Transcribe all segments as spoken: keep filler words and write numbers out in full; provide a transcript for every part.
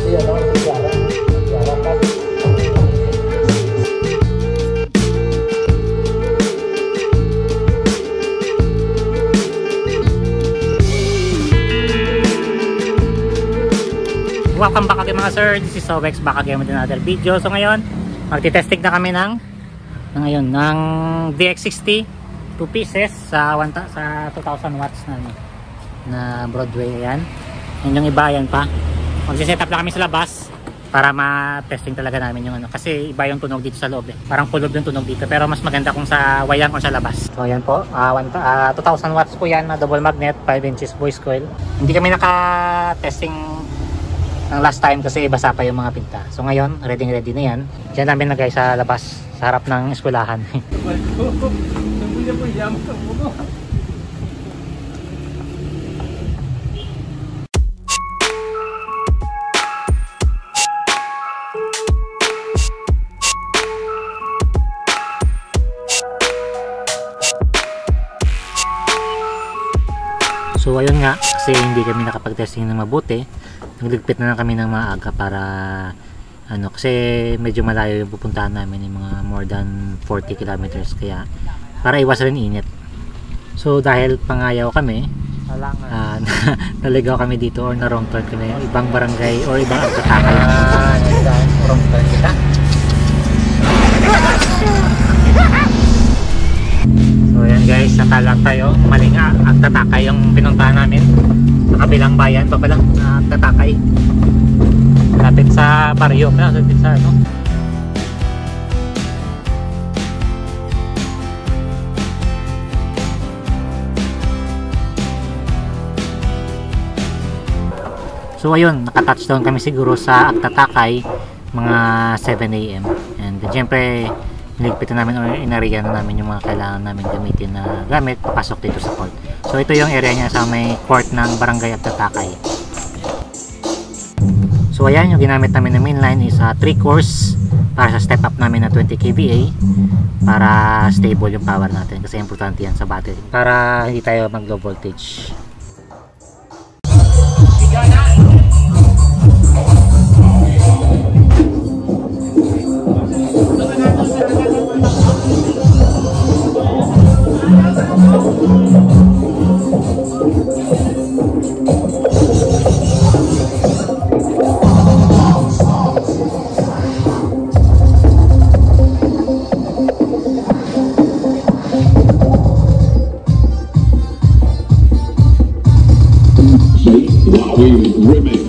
Welcome back again mga sir, this is Sowex back again with another video. So ngayon, magti-testing na kami ng, ng ngayon, ng V X sixty two pieces sa, sa two thousand watts na, na Broadway. Ayan, yan yung iba, yan pa. Magsiset up na kami sa labas para ma-testing talaga namin yung ano, kasi iba yung tunog dito sa loob eh. Parang kulob yung tunog dito, pero mas maganda kung sa wayang o sa labas. So ayan po, uh, one, uh, two thousand watts po yan na double magnet, five inches voice coil. Hindi kami naka-testing ang last time kasi basa pa yung mga pinta. So ngayon, ready ready na yan. Diyan namin lagay sa labas, sa harap ng eskwelahan. So ayun nga, kasi hindi kami nakapag-testing ng mabuti. Nagligpit na lang kami ng maaga para ano, kasi medyo malayo yung pupuntahan namin, yung mga more than forty kilometers, kaya para iwas rin init. So dahil pangayaw kami, uh, naligaw kami dito or na wrong turn kami, ibang barangay or ibang agtatakay. Wrong turn kita. So yan guys, natalang tayo, mali nga, agtatakay yung pinuntahan namin. Sa kabilang bayan pa pala, agtatakay. Lapit sa baryo, lapit sa ano. So ayun, naka-touchdown kami siguro sa agtatakay mga seven A M and syempre niligpit na namin or inariya na namin yung mga kailangan namin gamitin na gamit papasok dito sa port. So ito yung area niya sa may port ng barangay Agtatakay. So ayan, yung ginamit namin na mainline is uh, three cores para sa step up namin na twenty K V A para stable yung power natin, kasi importante yan sa battery para hindi tayo mag low voltage. Remix.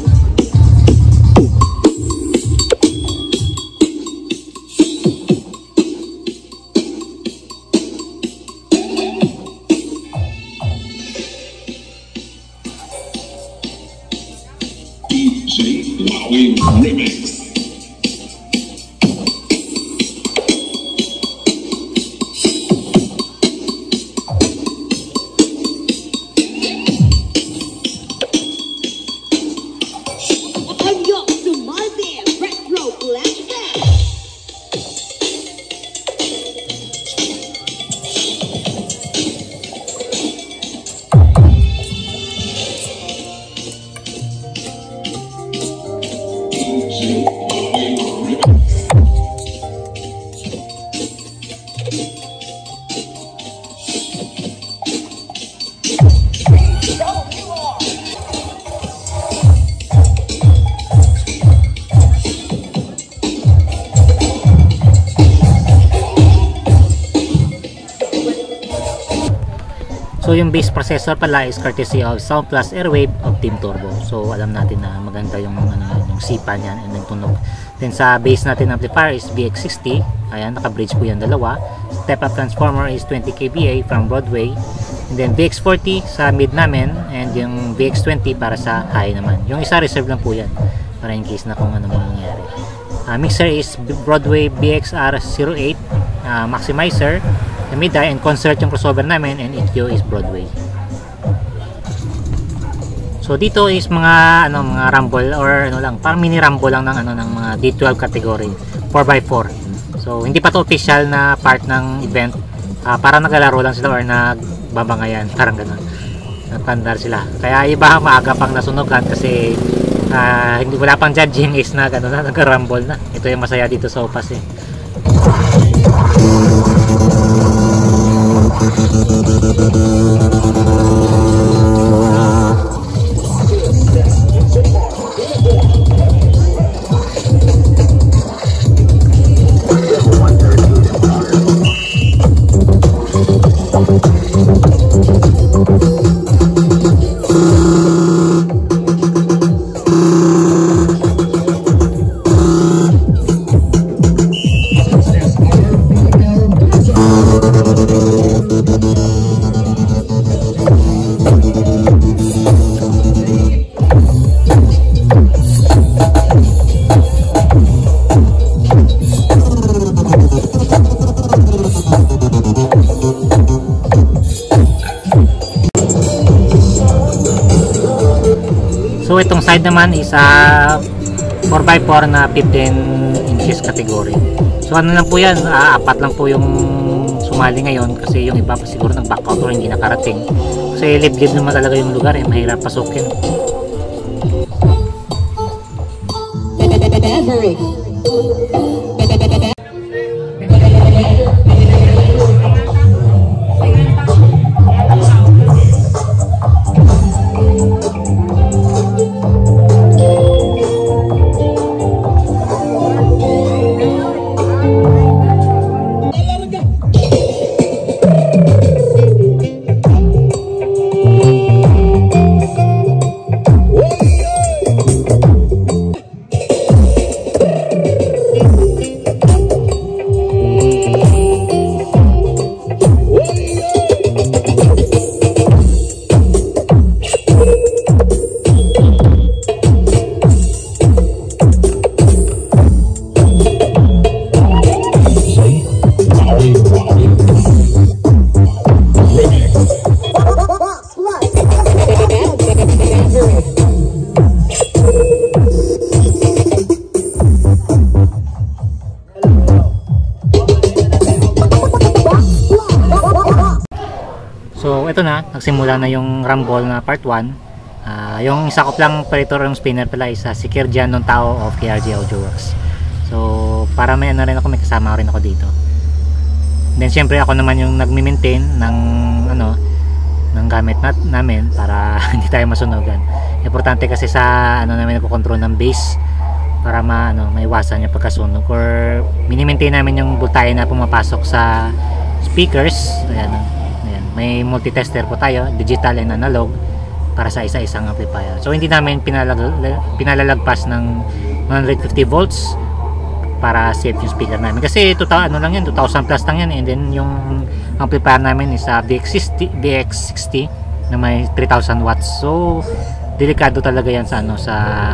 D J Wowie Remix. So yung base processor pala is courtesy of Sound Plus Airwave of Team Turbo. So alam natin na maganda yung ano, yung sipa niyan and yung tunog. Then sa base natin amplifier is V X sixty. Ayan, naka-bridge po yan dalawa. Step up transformer is twenty K V A from Broadway. And then V X forty sa mid namin and yung V X twenty para sa high naman. Yung isa reserve lang po yan para in case na kung ano mangyayari. Uh, mixer is Broadway B X R zero eight, uh, maximizer, M I D I and concert yung crossover namin, and E Q is Broadway. So dito is mga ano mga rumble or ano lang, parang mini rumble lang ng ano ng mga D twelve category, four by four. So hindi pa to official na part ng event. Uh, parang naglalaro lang sila or nagbabangayan, parang gano'n. Nagpandar sila. Kaya iba maaga pang nasunugan kasi uh, hindi wala pang judging is na gano'n na, nag-rumble na. Ito yung masaya dito sa Opas eh. So itong side naman is uh, four by four na fifteen inches category. So ano lang po yan, uh, apat lang po yung sumali ngayon kasi yung iba pa siguro nag-back out or hindi nakarating. Kasi liblib naman talaga yung lugar eh, mahirap pasukin. So ito na, nagsimula na yung rumble na part one. Uh, yung isa ko lang operator ng spinner pala is uh, si Kirjan ng tao of K R G Audio Works. So para may ano rin ako, may kasama rin ako dito. Then syempre ako naman yung nagmi-maintain ng ano ng gamit nat namin para hindi tayo masunugan. Importante kasi sa ano namin nagko-control ng bass para ma ano maiwasan yung pagkasunog, or mini-maintain namin yung voltahe na pumapasok sa speakers. Ayan. May multi-tester po tayo, digital and analog, para sa isa-isang amplifier. So hindi namin pinalag pinalalagpas ng one hundred fifty volts para safe yung speaker namin. Kasi two thousand ano lang yan, two thousand plus lang yan. And then yung amplifier namin is a D X sixty na may three thousand watts. So delikado talaga yan sa ano sa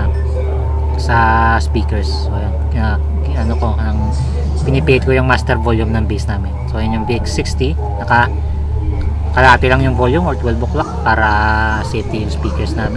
sa speakers. So ayan, kaya, ano ko, ang pinipihit ko yung master volume ng bass namin. So ayan yung D X sixty, naka kalahati lang yung volume or twelve o'clock para safety yung speakers namin.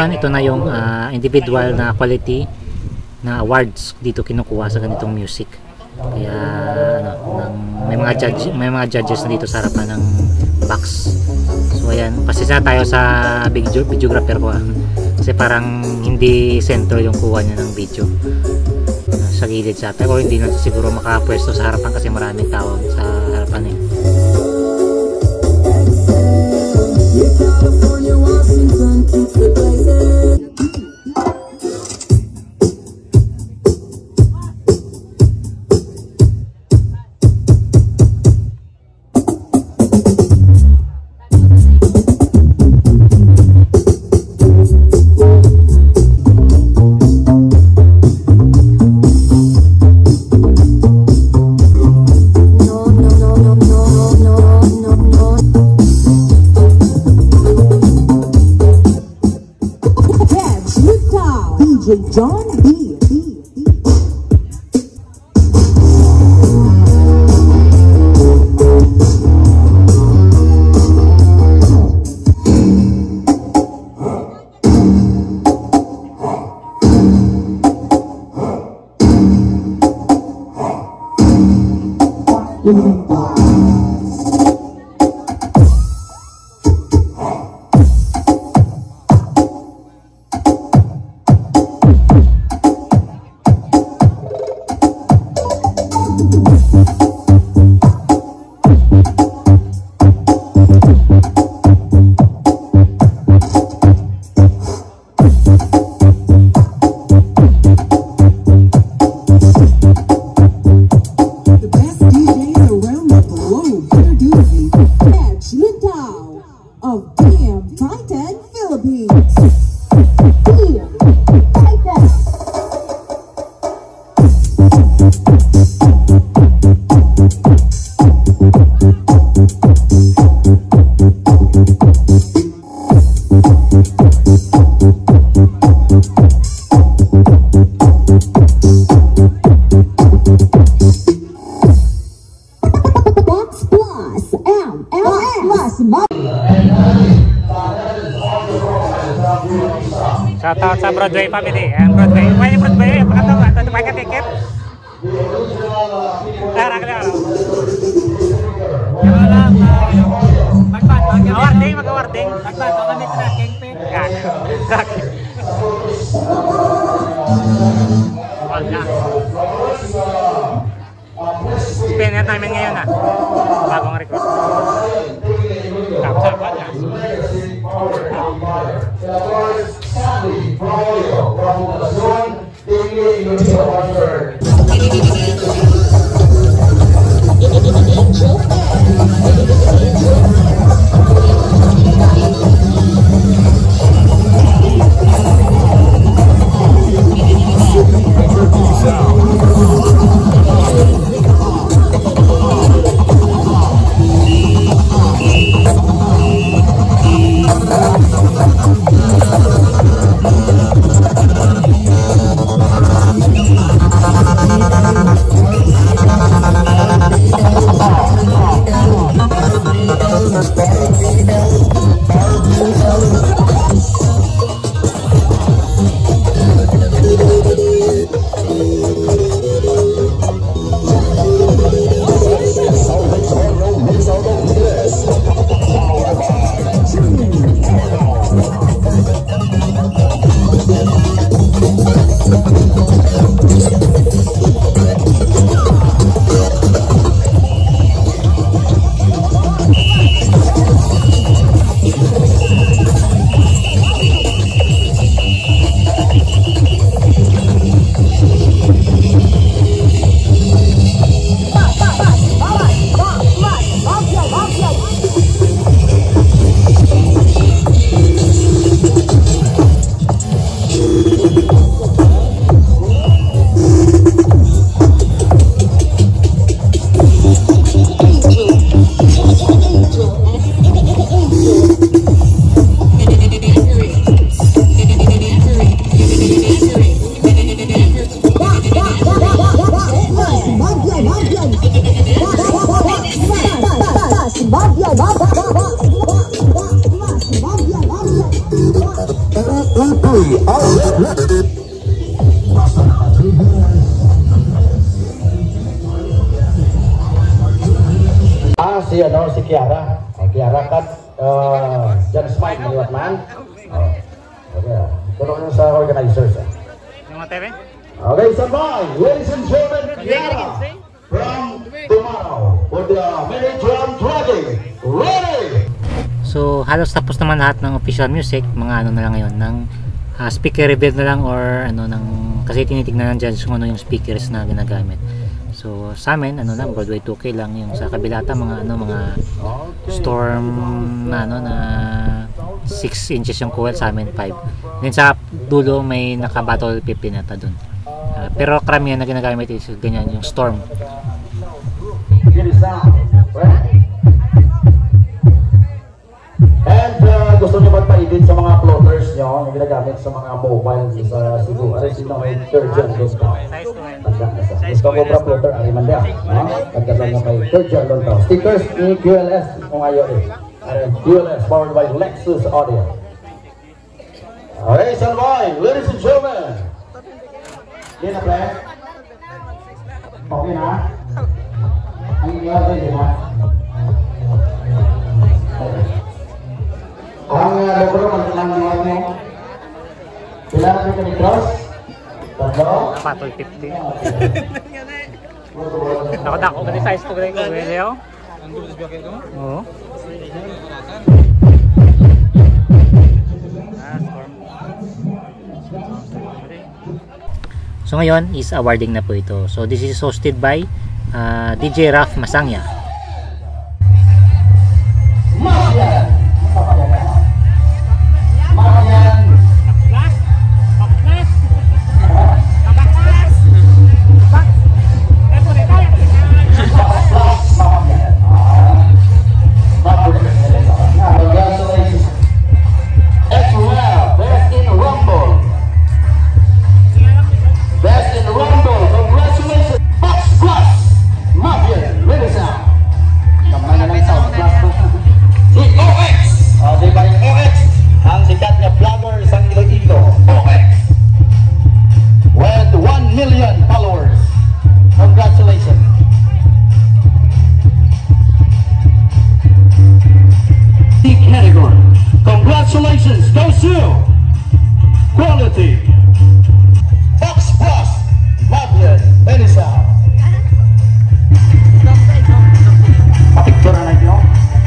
ngayon, ito na yung uh, individual na quality na awards dito kinukuha sa ganitong music. Kaya ano, ng, may mga judge, may mga judges na dito sa harapan ng box. So ayan, pasensya tayo sa video, videographer ko, ah. Kasi parang hindi sentro yung kuha niya ng video. Uh, sa gilid sa pero hindi na siguro makapwesto sa harapan kasi maraming tao sa harapan eh. California, Washington, keeps it blazing. D J John B. Of Damn Titan Philippines. Damn Titan. Box Plus M L S Plus. Shoutout sa Broadway family. Ayan, Broadway. Pwede Broadway. Pakataw ba? Ito pakai tiket. Tara ka lang. Mag-awarding, mag-awarding. Mag-awarding. Kami tracking pe. Tracking. Wala. Spinner namin ngayon ah. Bagong record. Tapos ako na. Sally Paolo from Luzon, Tingling Luzon. si ano si Kiara. Oh, Kiara kat uh, Jan Smite niwat man. Oh. Okay. Turun sa organizers. Eh. Yung mga tebe? Okay, sabay. Ladies and gentlemen, Kiara from tomorrow for the Mini Drum Dragon. Ready? So halos tapos naman lahat ng official music, mga ano na lang ngayon ng uh, speaker reveal na lang or ano ng kasi tinitingnan ng judge kung ano yung speakers na ginagamit. So sa amin ano lang Broadway two K lang yung sa kabilata mga ano mga Storm na ano na six inches yung coil, sa amin five. Then sa dulo may naka battle fifteen ata dun. Uh, pero karamihan na ginagamit is ganyan yung Storm. And uh, gusto nyo magpa-edit sa mga floaters nyo yung ginagamit sa mga mobile sa Cebu. Aray sila may third gen doon ka. Tanda na sa. Gusto ko pa floater, ari man dia. Pagkasa nga may third gen doon ka. Stickers ni Q L S kung ayaw eh. Q L S powered by Lexus Audio. Okay, Salvay, ladies and gentlemen. Okay na, pre? Okay na? Ang iyaw din, di ba? Ang logro ng mga nyo, kailangan nyo kami cross? Tatlo? Battle fifty. Ako dako ba size ko gani ko gani yo? Oo. So ngayon is awarding na po ito. So this is hosted by uh, D J Raf Masangya. Congratulations goes to Quality Fox Plus Mablin Melissa. Papictura na ito.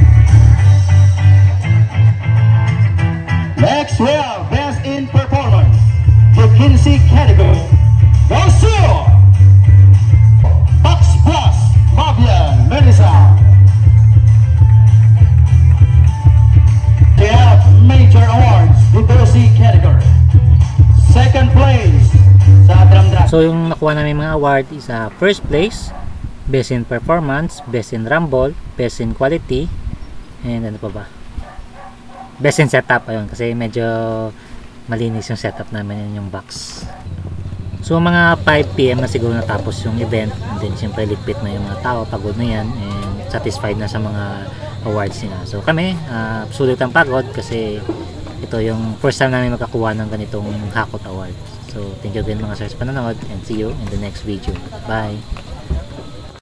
Next we are Best in Performance the Kinsey category goes to Fox Plus Mablin Melissa. We have major awards, the Bossy category. Second place sa drum drum. So yung nakuha namin mga award is uh, first place, best in performance, best in rumble, best in quality, and ano pa ba? Best in setup ayun kasi medyo malinis yung setup namin yun yung box. So mga five P M na siguro natapos yung event, and then siyempre ligpit na yung mga tao, pagod na yan, and satisfied na sa mga awards nila. So kami, uh, sulit ang pagod kasi ito yung first time namin makakuha ng ganitong Hakot Award. So thank you again mga sir sa panonood and see you in the next video. Bye!